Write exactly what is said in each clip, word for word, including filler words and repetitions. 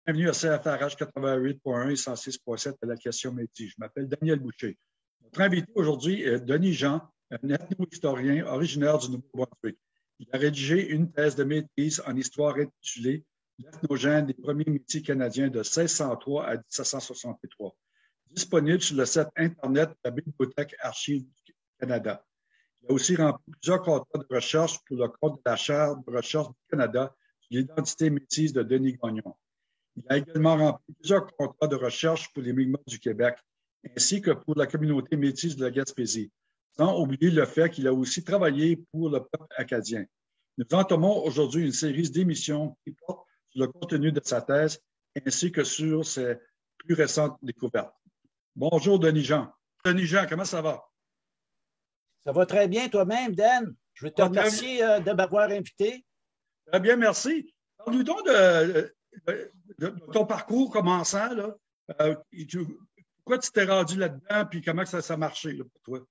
Bienvenue à C F R H quatre-vingt-huit point un et cent six point sept à la question métier. Je m'appelle Daniel Boucher. Notre invité aujourd'hui est Denis Jean, un ethno-historien originaire du Nouveau-Brunswick. Il a rédigé une thèse de maîtrise en histoire intitulée L'ethnogène des premiers métiers canadiens de seize cent trois à dix-sept cent soixante-trois, disponible sur le site Internet de la Bibliothèque Archives du Canada. Il a aussi rempli plusieurs contrats de recherche pour le compte de la Chaire de recherche du Canada sur l'identité métisse de Denis Gagnon. Il a également rempli plusieurs contrats de recherche pour les Mi'kmaq du Québec, ainsi que pour la communauté métisse de la Gaspésie, sans oublier le fait qu'il a aussi travaillé pour le peuple acadien. Nous entamons aujourd'hui une série d'émissions qui portent sur le contenu de sa thèse, ainsi que sur ses plus récentes découvertes. Bonjour, Denis Jean. Denis Jean, comment ça va? Ça va très bien toi-même, Dan. Je veux te remercier euh, de m'avoir invité. Très bien, merci. Parle-nous donc de, de, de, de ton parcours commençant. Là. Euh, tu, pourquoi tu t'es rendu là-dedans et comment ça, ça a marché là, pour toi?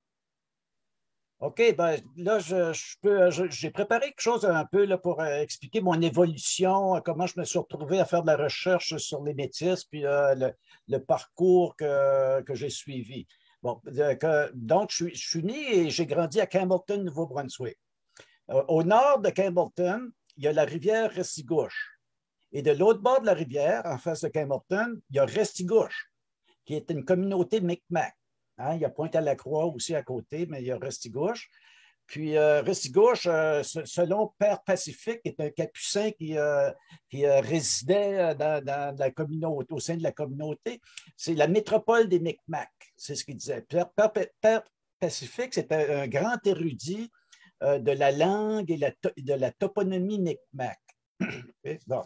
OK, ben là, je, je peux, je, j'ai préparé quelque chose un peu là, pour euh, expliquer mon évolution, euh, comment je me suis retrouvé à faire de la recherche sur les métis, puis euh, le, le parcours que, que j'ai suivi. Bon, de, que, donc, je suis, je suis né et j'ai grandi à Campbellton, Nouveau-Brunswick. Euh, au nord de Campbellton, il y a la rivière Restigouche. Et de l'autre bord de la rivière, en face de Campbellton, il y a Restigouche, qui est une communauté Mi'kmaq. Hein, il y a Pointe-à-la-Croix aussi à côté, mais il y a Restigouche. Puis euh, Restigouche, euh, selon Père Pacifique, est un capucin qui, euh, qui euh, résidait dans, dans la communauté, au sein de la communauté. C'est la métropole des Mi'kmaq, c'est ce qu'il disait. Père, Père, Père Pacifique, c'était un grand érudit euh, de la langue et la de la toponymie Mi'kmaq. Bon.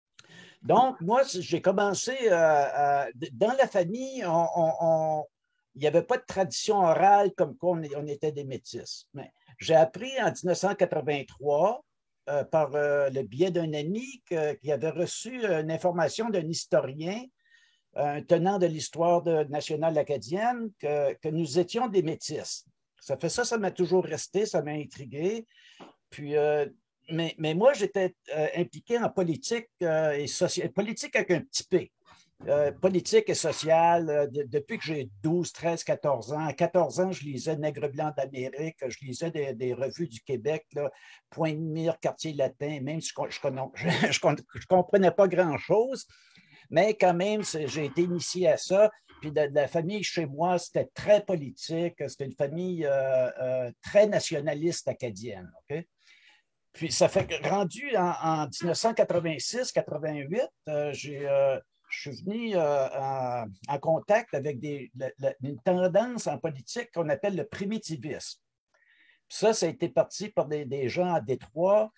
Donc, moi, j'ai commencé euh, euh, dans la famille, on, on, on, il n'y avait pas de tradition orale comme quoi on, on était des métis. Mais j'ai appris en mille neuf cent quatre-vingt-trois, euh, par euh, le biais d'un ami que, qui avait reçu une information d'un historien, un tenant de l'histoire nationale acadienne, que, que nous étions des métis. Ça fait ça, ça m'a toujours resté, ça m'a intrigué. Puis, euh, mais, mais moi, j'étais euh, impliqué en politique euh, et sociale, politique avec un petit P. Euh, politique et sociale euh, de, depuis que j'ai douze, treize, quatorze ans. À quatorze ans, je lisais Nègre blanc d'Amérique, je lisais des, des revues du Québec, là, Point de mire, Quartier latin, même si je ne comprenais pas grand-chose, mais quand même, j'ai été initié à ça. Puis de, de la famille chez moi, c'était très politique, c'était une famille euh, euh, très nationaliste acadienne. Okay? Puis ça fait que rendu en, en mille neuf cent quatre-vingt-six quatre-vingt-huit, euh, j'ai... Euh, je suis venu euh, en, en, contact avec des, la, la, une tendance en politique qu'on appelle le primitivisme. Puis ça, ça a été parti par des, des gens à Détroit.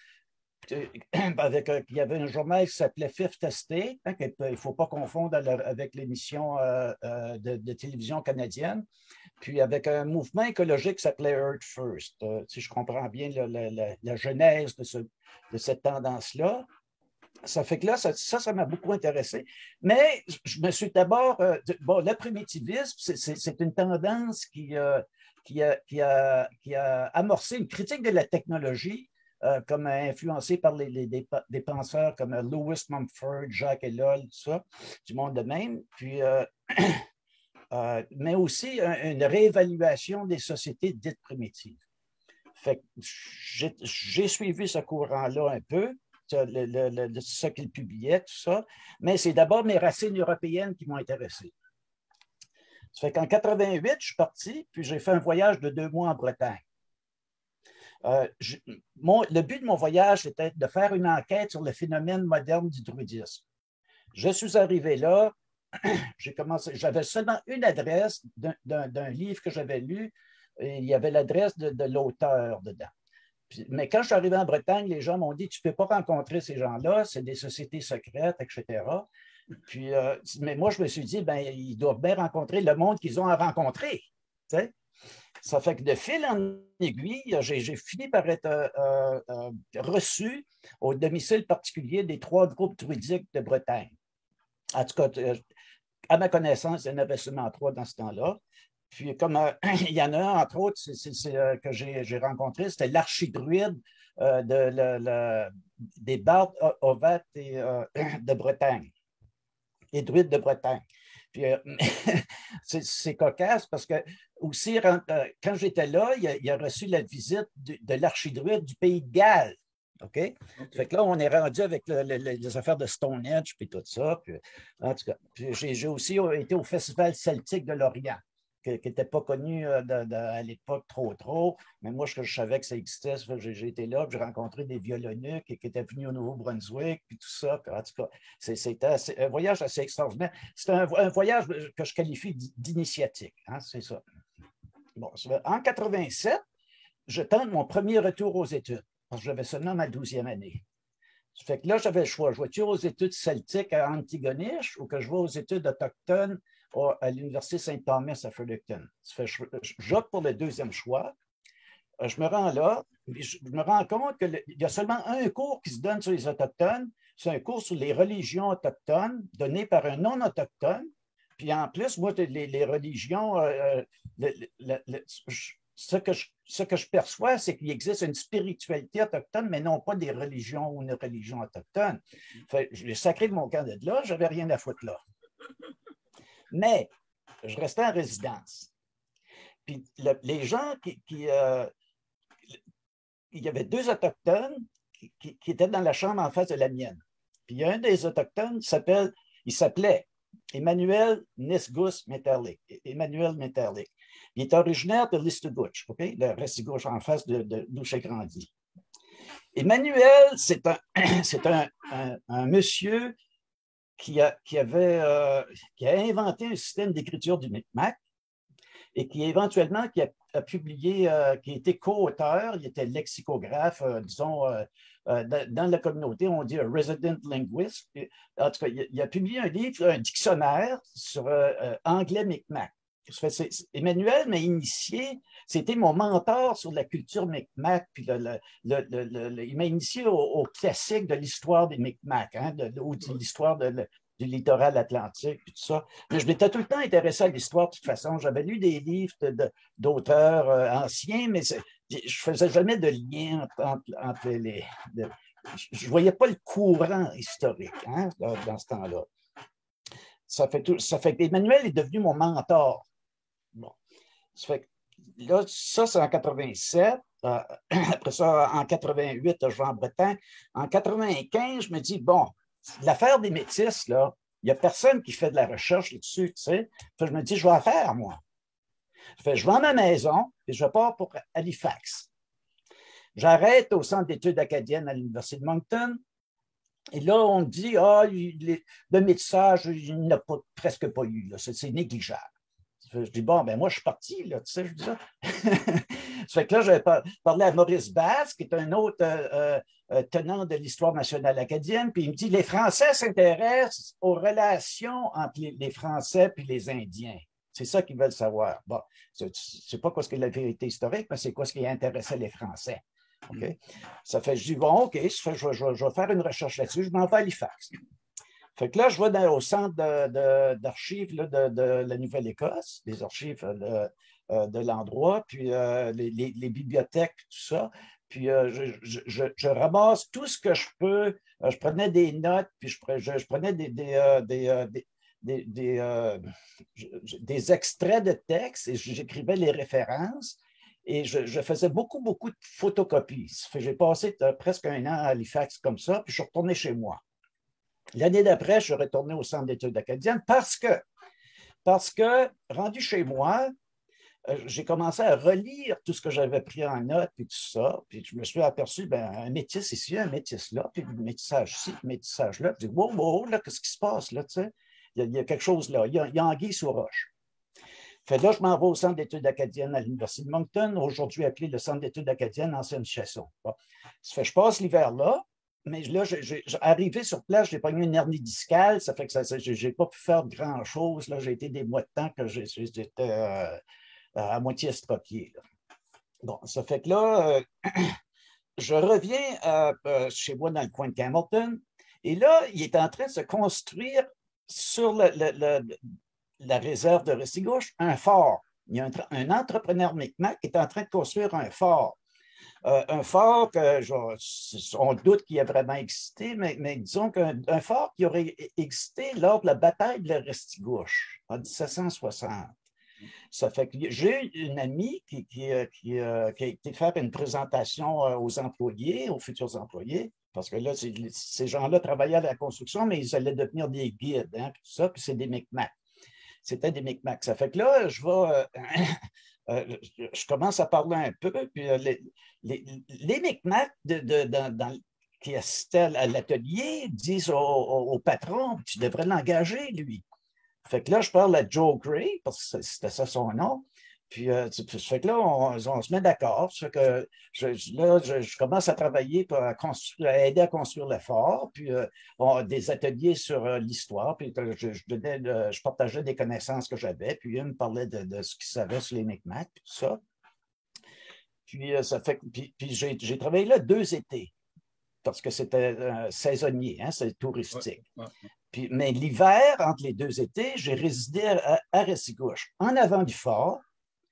Avec, euh, il y avait un journal qui s'appelait Fifth Estate, hein, qu'il ne faut pas confondre avec l'émission euh, euh, de, de télévision canadienne. Puis avec un mouvement écologique qui s'appelait Earth First. Euh, si je comprends bien la, la, la, la genèse de, ce, de cette tendance-là. Ça fait que là, ça, ça m'a beaucoup intéressé. Mais je me suis d'abord... Euh, bon, le primitivisme, c'est une tendance qui, euh, qui, a, qui, a, qui a amorcé une critique de la technologie, euh, comme influencée par les, les, des, des penseurs comme Lewis Mumford, Jacques Ellul, tout ça, du monde de même. Puis, euh, euh, mais aussi une réévaluation des sociétés dites primitives. Fait que j'ai suivi ce courant-là un peu. Le, le, le, ce qu'il publiait, tout ça, mais c'est d'abord mes racines européennes qui m'ont intéressé. Ça fait qu'en quatre-vingt-huit, je suis parti, puis j'ai fait un voyage de deux mois en Bretagne. Euh, je, mon, le but de mon voyage, c'était de faire une enquête sur le phénomène moderne du druidisme. Je suis arrivé là, j'ai commencé, j'avais seulement une adresse d'un livre que j'avais lu, et il y avait l'adresse de, de l'auteur dedans. Mais quand je suis arrivé en Bretagne, les gens m'ont dit, tu ne peux pas rencontrer ces gens-là, c'est des sociétés secrètes, et cetera. Puis, euh, mais moi, je me suis dit, ben, ils doivent bien rencontrer le monde qu'ils ont à rencontrer. Tu sais? Ça fait que de fil en aiguille, j'ai fini par être euh, euh, reçu au domicile particulier des trois groupes druidiques de Bretagne. En tout cas, à ma connaissance, il y en avait seulement trois dans ce temps-là. Puis, comme euh, il y en a un, entre autres, c est, c est, euh, que j'ai rencontré, c'était l'archidruide euh, de, le, le, des bardes ovates et, euh, de Bretagne. les druides de Bretagne. Puis, euh, c'est cocasse parce que aussi, quand j'étais là, il a, il a reçu la visite de, de l'archidruide du pays de Galles. OK? Okay. Fait que là, on est rendu avec le, le, les affaires de Stonehenge puis tout ça. Puis, en tout cas, j'ai aussi été au Festival celtique de Lorient, qui n'était pas connu de, de, à l'époque trop, trop. Mais moi, je, je savais que ça existait. J'ai été là, j'ai rencontré des violoneux qui, qui étaient venus au Nouveau-Brunswick, puis tout ça. Puis, en tout cas, c'était un voyage assez extraordinaire. C'est un, un voyage que je qualifie d'initiatique. Hein, c'est ça. Bon, en quatre-vingt-sept, je tente mon premier retour aux études, parce que j'avais seulement ma douzième année. Ça fait que là, j'avais le choix. Je vais-tu aux études celtiques à Antigonish ou que je vais aux études autochtones à l'Université Saint-Thomas à Fredericton. Ça fait que j'opte pour le deuxième choix. Je me rends là, je me rends compte qu'il y a seulement un cours qui se donne sur les Autochtones. C'est un cours sur les religions autochtones donné par un non-autochtone. Puis en plus, moi, les, les religions, euh, le, le, le, ce, que je, ce que je perçois, c'est qu'il existe une spiritualité autochtone, mais non pas des religions ou une religion autochtone. Fait, je l'ai sacré de mon camp de là, je n'avais rien à foutre là. Mais je restais en résidence. Puis le, les gens qui... qui euh, il y avait deux Autochtones qui, qui, qui étaient dans la chambre en face de la mienne. Puis il y a un des Autochtones qui s'appelle, il s'appelait Emmanuel Nisgus Meterlich. Emmanuel Meterlich. Il est originaire de Listugouche, okay? Le Restigouche en face de, de d'où j'ai grandi. Emmanuel, c'est un, c'est un, un, un monsieur qui a, qui, avait, euh, qui a inventé un système d'écriture du Micmac et qui éventuellement qui a, a publié, euh, qui a été co-auteur, il était lexicographe, euh, disons, euh, euh, dans, dans la communauté, on dit un resident linguist. En tout cas, il, il a publié un livre, un dictionnaire sur euh, euh, anglais Micmac. Emmanuel m'a initié, c'était mon mentor sur la culture Micmac, puis le, le, le, le, le, il m'a initié au, au classique de l'histoire des Micmac, hein, de, de, ou de l'histoire de, de, du littoral atlantique, puis tout ça. Mais je m'étais tout le temps intéressé à l'histoire de toute façon. J'avais lu des livres d'auteurs de, euh, anciens, mais je ne faisais jamais de lien entre, entre, entre les... De, je ne voyais pas le courant historique hein, dans, dans ce temps-là. Ça fait, tout, ça fait qu'Emmanuel est devenu mon mentor. Bon. Ça fait que là, ça, c'est en quatre-vingt-sept. Euh, après ça, en quatre-vingt-huit, je vais en Bretagne. En quatre-vingt-quinze, je me dis, bon, l'affaire des métis, là, il n'y a personne qui fait de la recherche là-dessus, tu sais. Fait, je me dis, je vais en faire, moi. Fait, je vends ma maison et je pars pour Halifax. J'arrête au Centre d'études acadiennes à l'Université de Moncton. Et là, on me dit, ah, il, le métissage, il n'a pas, presque pas eu, c'est négligeable. Je dis, bon, ben moi, je suis parti, là, tu sais, je dis ça. Ça fait que là, j'avais parlé à Maurice Basse, qui est un autre euh, euh, tenant de l'histoire nationale acadienne, puis il me dit, les Français s'intéressent aux relations entre les, les Français et les Indiens. C'est ça qu'ils veulent savoir. Bon, c'est pas quoi ce que la vérité historique, mais c'est quoi ce qui intéressait les Français. Okay? Ça fait, je dis, bon, OK, ça fait, je, je, je vais faire une recherche là-dessus, je m'en vais à Halifax. Fait que là, je vais dans, au centre d'archives de, de, de, de la Nouvelle-Écosse, des archives de, de l'endroit, puis euh, les, les, les bibliothèques, tout ça. Puis euh, je, je, je, je ramasse tout ce que je peux. Je prenais des notes, puis je, je, je prenais des, des, euh, des, euh, des Des, des, euh, des extraits de textes et j'écrivais les références et je, je faisais beaucoup, beaucoup de photocopies. J'ai passé presque un an à Halifax comme ça, puis je suis retourné chez moi. L'année d'après, je suis retourné au Centre d'études acadiennes parce que, parce que rendu chez moi, j'ai commencé à relire tout ce que j'avais pris en note et tout ça. Puis je me suis aperçu, ben, un métis ici, un métis là, puis le métissage ici, le métissage là. Puis je dis, wow, wow, là, qu'est-ce qui se passe là, tu sais? Il y, a, il y a quelque chose là. Il y a, il y a anguille sous roche. Fait là, je m'en vais au Centre d'études acadiennes à l'Université de Moncton, aujourd'hui appelé le Centre d'études acadiennes Ancienne Chasson. Bon. Ça fait je passe l'hiver là, mais là, j'ai, arrivé sur place, j'ai pogné une hernie discale, ça fait que je n'ai pas pu faire grand-chose. Là, j'ai été des mois de temps que j'étais euh, à moitié estropié. Là. Bon, ça fait que là, euh, je reviens euh, euh, chez moi dans le coin de Campbellton, et là, il est en train de se construire sur le, le, le, la réserve de Restigouche, un fort. Il y a un, un entrepreneur Micmac qui est en train de construire un fort. Euh, un fort que, genre, on doute qu'il a vraiment existé, mais, mais disons qu'un un fort qui aurait existé lors de la bataille de la Restigouche en dix-sept cent soixante. Ça fait que j'ai une amie qui, qui, qui, qui a été faire une présentation aux employés, aux futurs employés, parce que là, ces gens-là travaillaient à la construction, mais ils allaient devenir des guides, hein, puis tout ça, puis c'est des Micmacs. C'était des Micmacs. Ça fait que là, je vais... Euh, je commence à parler un peu, puis euh, les, les, les Micmacs de, de, dans, dans, qui assistaient à l'atelier disent au, au, au patron, tu devrais l'engager, lui. Fait que là, je parle à Joe Gray, parce que c'était ça son nom. Puis, euh, ça fait que là, on, on se met d'accord. Ça fait que je, là, je, je commence à travailler pour à, construire, à aider à construire le fort, puis euh, on, des ateliers sur euh, l'histoire, puis je, je, donnais, euh, je partageais des connaissances que j'avais, puis il me parlait de, de ce qu'il savait sur les Micmacs, puis tout ça. Puis, euh, ça fait, puis, puis j'ai, j'ai travaillé là deux étés, parce que c'était euh, saisonnier, hein, c'est touristique. Ouais, ouais. Puis, mais l'hiver, entre les deux étés, j'ai résidé à, à Restigouche, en avant du fort,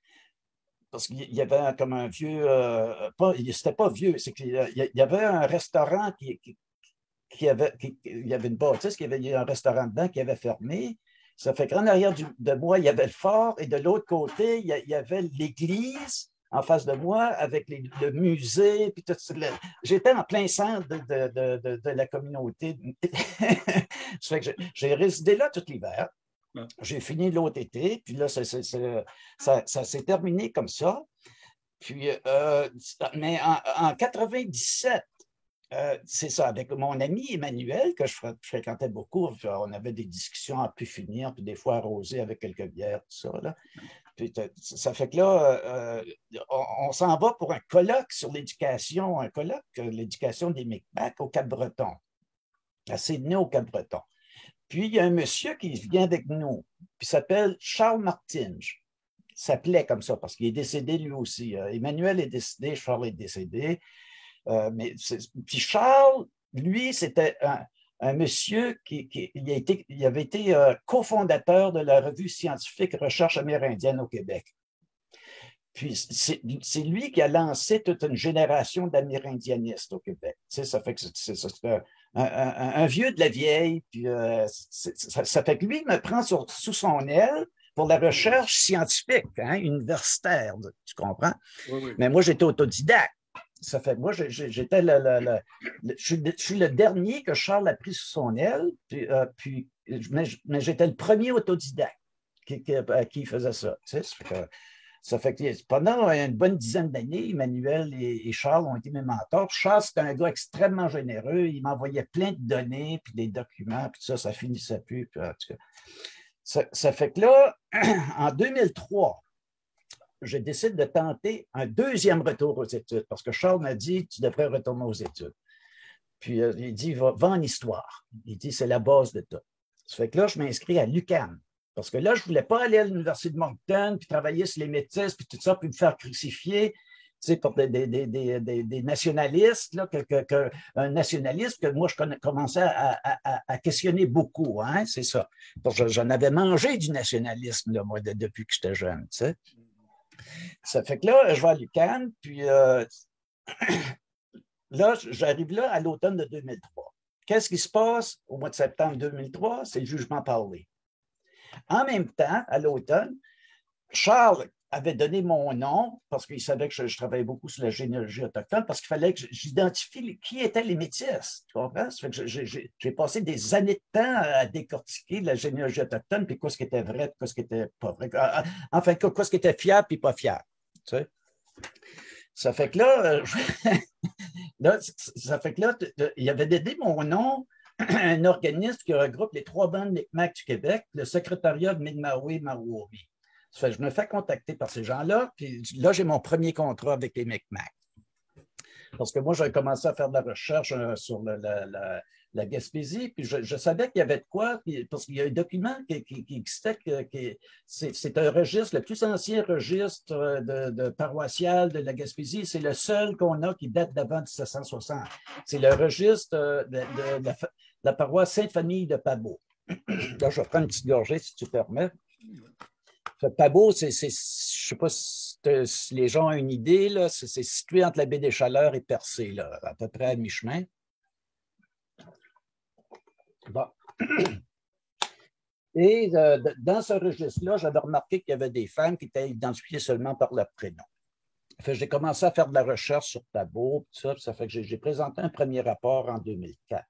parce qu'il y avait comme un vieux, euh, pas, c'était pas vieux, c'est qu'il y avait un restaurant qui, qui, qui avait, qui, il y avait une bâtisse, qui avait un restaurant dedans qui avait fermé. Ça fait qu'en arrière du, de moi, il y avait le fort et de l'autre côté, il y, il y avait l'église en face de moi avec les, le musée. Puis tout, j'étais en plein centre de, de, de, de, de la communauté. Ça fait que j'ai résidé là tout l'hiver. J'ai fini l'autre été, puis là, ça, ça, ça, ça, ça s'est terminé comme ça. Puis, euh, mais en, en quatre-vingt-dix-sept, euh, c'est ça, avec mon ami Emmanuel, que je, je fréquentais beaucoup, on avait des discussions à plus finir, puis des fois arrosées avec quelques bières, tout ça. Là. Puis, ça fait que là, euh, on, on s'en va pour un colloque sur l'éducation, un colloque, l'éducation des Micmacs au Cap-Breton, à Sydney au Cap-Breton. Puis, il y a un monsieur qui vient avec nous, qui s'appelle Charles Martinge. Il s'appelait comme ça parce qu'il est décédé lui aussi. Euh, Emmanuel est décédé, Charles est décédé. Euh, mais puis Charles, lui, c'était un, un monsieur qui, qui il a été, il avait été euh, cofondateur de la revue scientifique Recherche amérindienne au Québec. Puis c'est lui qui a lancé toute une génération d'amérindianistes au Québec. Tu sais, ça fait que c'est un, un, un, un vieux de la vieille. Puis euh, ça, ça fait que lui me prend sur, sous son aile pour la recherche scientifique, hein, universitaire, tu comprends? Oui, oui. Mais moi, j'étais autodidacte. Ça fait que moi, j'étais le, le, le, le, je, suis, je suis le dernier que Charles a pris sous son aile, puis, euh, puis, mais, mais j'étais le premier autodidacte qui, qui, à qui faisait ça. Tu sais, ça fait que, ça fait que pendant une bonne dizaine d'années, Emmanuel et, et Charles ont été mes mentors. Charles, c'était un gars extrêmement généreux. Il m'envoyait plein de données, puis des documents, puis tout ça, ça finissait plus. Puis, en tout cas, ça, ça fait que là, en deux mille trois, je décide de tenter un deuxième retour aux études parce que Charles m'a dit tu devrais retourner aux études. Puis euh, il dit va, va en histoire. Il dit c'est la base de tout. Ça fait que là, je m'inscris à l'U Q A M parce que là, je ne voulais pas aller à l'Université de Moncton puis travailler sur les métis puis tout ça, puis me faire crucifier. Tu sais, pour des, des, des, des, des nationalistes, là, que, que, que, un nationaliste que moi, je connais, commençais à, à, à questionner beaucoup, hein, c'est ça. Parce que j'en avais mangé du nationalisme, là, moi, de, depuis que j'étais jeune, tu sais. Ça fait que là, je vais à l'U Q A M, puis euh, là, j'arrive là à l'automne de deux mille trois. Qu'est-ce qui se passe au mois de septembre deux mille trois? C'est le jugement parlé. En même temps, à l'automne, Charles avait donné mon nom parce qu'il savait que je, je travaillais beaucoup sur la généalogie autochtone parce qu'il fallait que j'identifie qui étaient les métis. Tu comprends? Ça fait que j'ai passé des années de temps à décortiquer la généalogie autochtone puis quoi ce qui était vrai, quoi ce qui était pas vrai. Enfin, quoi ce qui était fiable puis pas fiable. Tu sais? Ça fait que là, là, ça fait que là, il avait donné mon nom à un organisme qui regroupe les trois bandes Micmac du Québec, le secrétariat de Mi'kmaq-Mawowi. Ça fait, je me fais contacter par ces gens-là, puis là, j'ai mon premier contrat avec les Micmac. Parce que moi, j'avais commencé à faire de la recherche euh, sur le, la, la, la Gaspésie, puis je, je savais qu'il y avait de quoi, puis, parce qu'il y a un document qui, qui, qui existait, qui, c'est un registre, le plus ancien registre de, de paroissial de la Gaspésie, c'est le seul qu'on a qui date d'avant dix-sept cent soixante. C'est le registre de, de, de, la, de la paroisse Sainte-Famille de Pabot. Là, je vais prendre une petite gorgée, si tu permets. Pabot, c'est, c'est, je ne sais pas si, si les gens ont une idée, là, c'est, c'est situé entre la baie des Chaleurs et Percé, là, à peu près à mi-chemin. Bon. Et euh, dans ce registre-là, j'avais remarqué qu'il y avait des femmes qui étaient identifiées seulement par leur prénom. Fait, j'ai commencé à faire de la recherche sur Pabot, tout ça, ça fait que j'ai, j'ai présenté un premier rapport en deux mille quatre.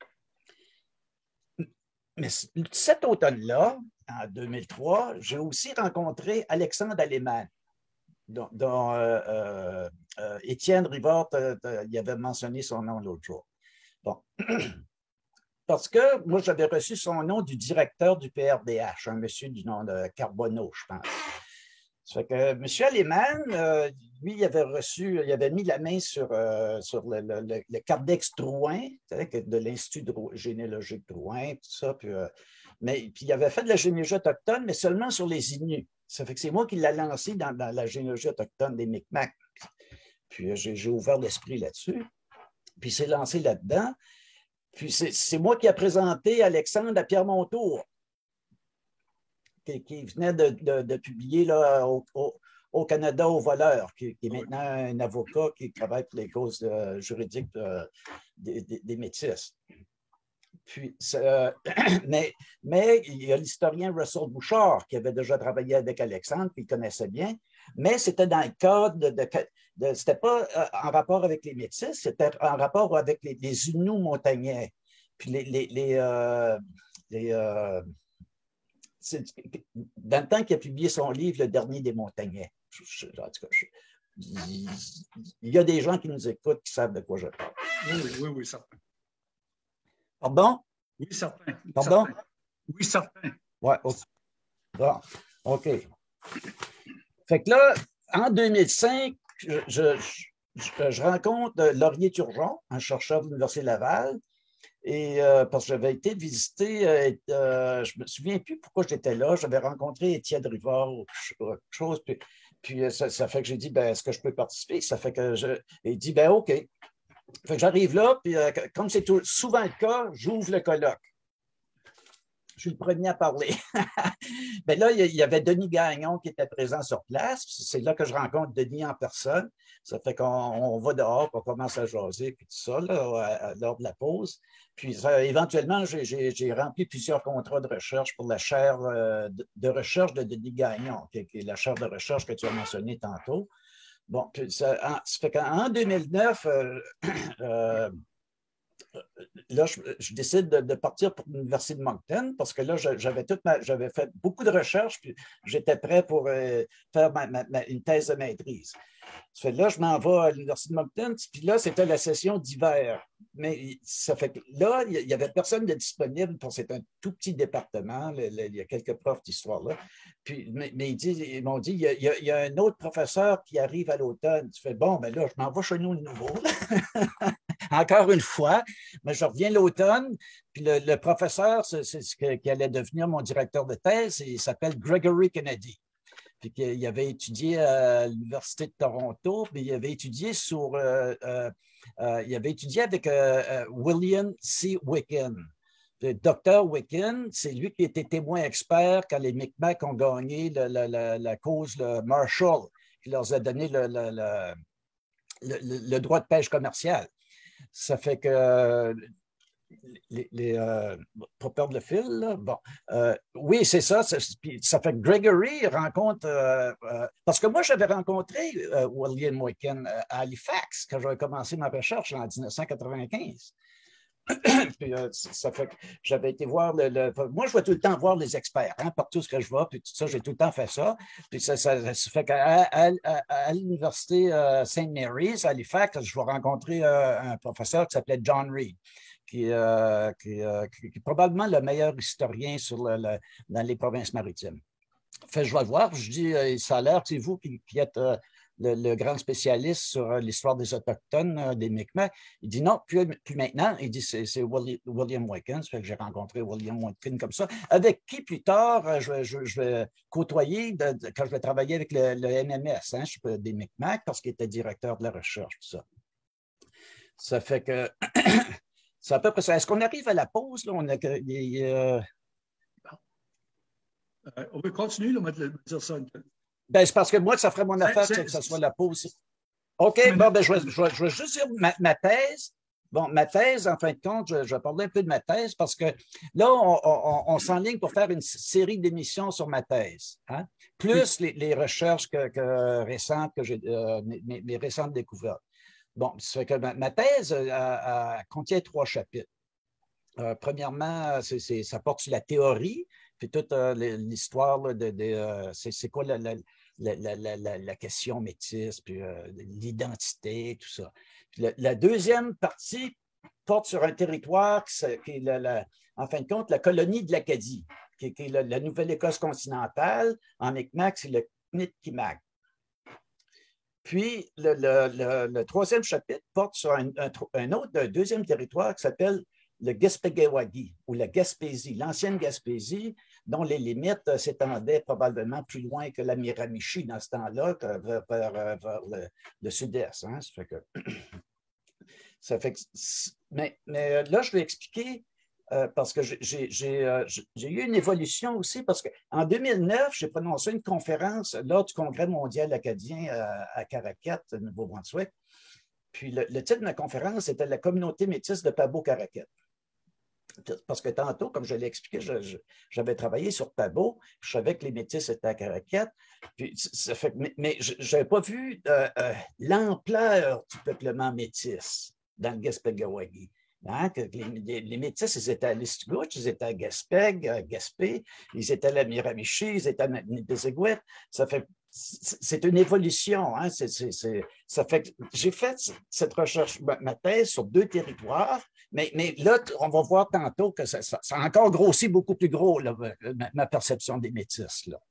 Mais cet automne-là, en deux mille trois, j'ai aussi rencontré Alexandre Aleman, dont, dont euh, euh, Étienne Rivard euh, euh, il avait mentionné son nom l'autre jour. Bon. Parce que moi, j'avais reçu son nom du directeur du P R D H, un monsieur du nom de Carbonneau, je pense. Ça fait que M. Aleman, euh, lui, il avait reçu, il avait mis la main sur, euh, sur le, le, le, le Cardex Drouin, de l'Institut généalogique Drouin, tout ça. Puis, euh, mais, puis il avait fait de la généalogie autochtone, mais seulement sur les Inuits. Ça fait que c'est moi qui l'ai lancé dans, dans la généalogie autochtone des Micmacs. Puis j'ai, j'ai ouvert l'esprit là-dessus. Puis il s'est lancé là-dedans. Puis c'est, c'est moi qui ai présenté Alexandre à Pierre Montour, qui, qui venait de, de, de publier là, au, au, au Canada aux voleurs, qui, qui est maintenant un avocat qui travaille pour les causes euh, juridiques euh, des, des, des Métis. Puis, euh, mais, mais il y a l'historien Russell Bouchard qui avait déjà travaillé avec Alexandre, puis il connaissait bien, mais c'était dans le cadre de, de, de c'était pas euh, en rapport avec les Métis, c'était en rapport avec les, les Inuits montagnais. Puis les, les, les, euh, les euh, dans le temps qu'il a publié son livre, Le Dernier des Montagnais. Je, je, en tout cas, je, il, il y a des gens qui nous écoutent qui savent de quoi je parle. Oui, oui, oui, oui, certain. Pardon? Oui, certain. Pardon? Certain. Oui, certain. Oui, bon, OK. Fait que là, en deux mille cinq, je, je, je, je rencontre Laurier Turgeon, un chercheur de l'Université Laval, et euh, parce que j'avais été visiter, euh, euh, je ne me souviens plus pourquoi j'étais là, j'avais rencontré Étienne Rivard ou quelque chose, puis, puis ça, ça fait que j'ai dit, ben, est-ce que je peux participer? Ça fait que je, il dit, ben, OK. Fait que j'arrive là, puis euh, comme c'est tout, souvent le cas, j'ouvre le colloque. Je suis le premier à parler. Mais là, il y avait Denis Gagnon qui était présent sur place. C'est là que je rencontre Denis en personne. Ça fait qu'on on va dehors, on commence à jaser, puis tout ça, là, à, à, lors de la pause. Puis ça, éventuellement, j'ai, j'ai, j'ai rempli plusieurs contrats de recherche pour la chaire euh, de, de recherche de Denis Gagnon, qui, qui est la chaire de recherche que tu as mentionnée tantôt. Bon, puis ça, en, ça fait qu'en deux mille neuf, euh, euh, là, je, je décide de, de partir pour l'Université de Moncton parce que là, j'avais, toute ma, j'avais fait beaucoup de recherches puis j'étais prêt pour euh, faire ma, ma, ma, une thèse de maîtrise. Ça fait, là, je m'en vais à l'Université de Moncton, puis là, c'était la session d'hiver. Mais ça fait que là, il n'y avait personne de disponible pour c'est un tout petit département. Le, le, il y a quelques profs d'histoire là. Puis, mais, mais ils, disent, ils m'ont dit, il y, a, il, y a, il y a un autre professeur qui arrive à l'automne. Tu fais, bon, ben là, je m'en vais chez nous de nouveau. Encore une fois, mais je reviens l'automne, puis le, le professeur, c'est, c'est ce que, qui allait devenir mon directeur de thèse, il s'appelle Gregory Kennedy. Puis il avait étudié à l'Université de Toronto, mais il avait étudié sur, euh, euh, euh, il avait étudié avec euh, euh, William C. Wiccan. Le docteur Wiccan, c'est lui qui était témoin expert quand les Micmacs ont gagné le, la, la, la cause le Marshall, qui leur a donné le, le, le, le, le droit de pêche commerciale. Ça fait que Les, les, euh, pour perdre le fil, là, bon, euh, oui, c'est ça, ça. Ça fait que Gregory rencontre, euh, euh, parce que moi, j'avais rencontré euh, William Wiccan à Halifax quand j'avais commencé ma recherche en dix-neuf cent quatre-vingt-quinze. Puis, euh, ça fait que j'avais été voir le, le, moi je vais tout le temps voir les experts hein, partout ce que je vais, puis tout ça, j'ai tout le temps fait ça. Puis ça, ça, ça fait qu'à à, à, à l'université euh, Saint Mary's à Halifax, je vais rencontrer euh, un professeur qui s'appelait John Reed. Qui, euh, qui, euh, qui, qui est probablement le meilleur historien sur le, le, dans les provinces maritimes. Fait, je vais le voir, je dis, euh, ça a l'air, c'est vous qui, qui êtes euh, le, le grand spécialiste sur euh, l'histoire des Autochtones, euh, des Micmacs. Il dit non, plus, plus maintenant. Il dit, c'est, c'est William, William Wiccan. Ça fait que j'ai rencontré William Wiccan comme ça, avec qui plus tard, euh, je, je, je vais côtoyer de, de, quand je vais travailler avec le, le N M S, hein, je, des Micmacs, parce qu'il était directeur de la recherche, tout ça. Ça fait que c'est à peu près ça. Est-ce qu'on arrive à la pause? Là? On a, euh, Euh, on va continuer, là, on va dire ça. Ben, c'est parce que moi, ça ferait mon affaire c'est, que ce soit la pause. OK, bon, ben, je, vais, je, vais, je vais juste dire ma, ma thèse. Bon, ma thèse, en fin de compte, je, je vais parler un peu de ma thèse parce que là, on, on, on s'enligne pour faire une série d'émissions sur ma thèse, hein? Plus oui. les, les recherches que, que récentes, que j'ai, euh, mes, mes récentes découvertes. Bon, ça fait que ma, ma thèse euh, euh, contient trois chapitres. Euh, premièrement, c'est, c'est, ça porte sur la théorie, puis toute euh, l'histoire de, de euh, c'est, c'est quoi la, la, la, la, la, la question métisse, puis euh, l'identité, tout ça. Puis la, la deuxième partie porte sur un territoire qui, qui est, la, la, en fin de compte, la colonie de l'Acadie, qui, qui est la, la Nouvelle-Écosse continentale. En Mi'kmaq, c'est le Nitkimaq. Puis le, le, le, le troisième chapitre porte sur un, un, un autre, un deuxième territoire qui s'appelle le Gaspéguewagi ou la Gaspésie, l'ancienne Gaspésie, dont les limites s'étendaient probablement plus loin que la Miramichi dans ce temps-là, vers, vers, vers le, le sud-est. Hein? Ça fait que, ça fait que, mais, mais là, je vais expliquer, euh, parce que j'ai, j'ai, euh, j'ai eu une évolution aussi, parce qu'en deux mille neuf, j'ai prononcé une conférence lors du Congrès mondial acadien à, à Caraquet, Nouveau-Brunswick. Puis le, le titre de ma conférence était « La communauté métisse de Pabot-Caraquet ». Parce que tantôt, comme je l'ai expliqué, je, je, j'avais travaillé sur Pabot, je savais que les Métis étaient à Caraquet, puis ça fait, mais, mais je n'avais pas vu euh, euh, l'ampleur du peuplement métis dans le Gaspéguewagi. Hein, que les, les, les Métis, ils étaient à Listigouche, ils étaient à Gaspé, à Gaspé, ils étaient à la Miramichi, ils étaient à Nipissiguit. Ça fait c'est une évolution. Hein? C'est, c'est, c'est, ça fait que j'ai fait cette recherche, ma thèse, sur deux territoires, mais, mais là, on va voir tantôt que ça, ça, ça a encore grossi beaucoup plus gros, là, ma, ma perception des Métis. Là.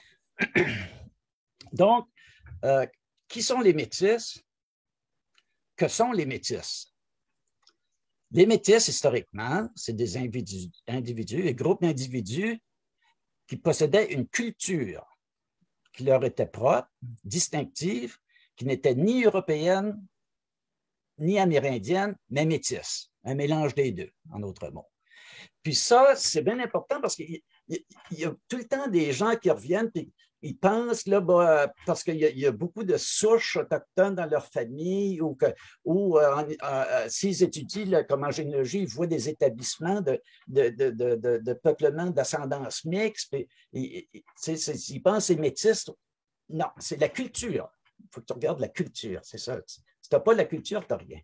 Donc, euh, qui sont les Métis? Que sont les Métis? Les Métis, historiquement, c'est des individus, individus, des groupes d'individus qui possédaient une culture qui leur était propre, distinctive, qui n'était ni européenne, ni amérindienne, mais métisse, un mélange des deux, en d'autres mots. Puis ça, c'est bien important parce qu'il y, y a tout le temps des gens qui reviennent et ils pensent, là, bah, parce qu'il y, y a beaucoup de souches autochtones dans leur famille ou, que, ou euh, euh, s'ils étudient là, comme en généalogie, ils voient des établissements de, de, de, de, de, de peuplement d'ascendance mixte. Puis, ils, ils pensent que c'est métis. Non, c'est la culture. Il faut que tu regardes la culture, c'est ça. Si tu n'as pas la culture, tu n'as rien.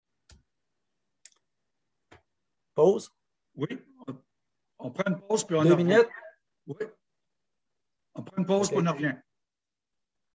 Pause? Oui. On prend une pause, puis on Deux en minutes? Oui. On prend une pause, okay. Puis on en revient.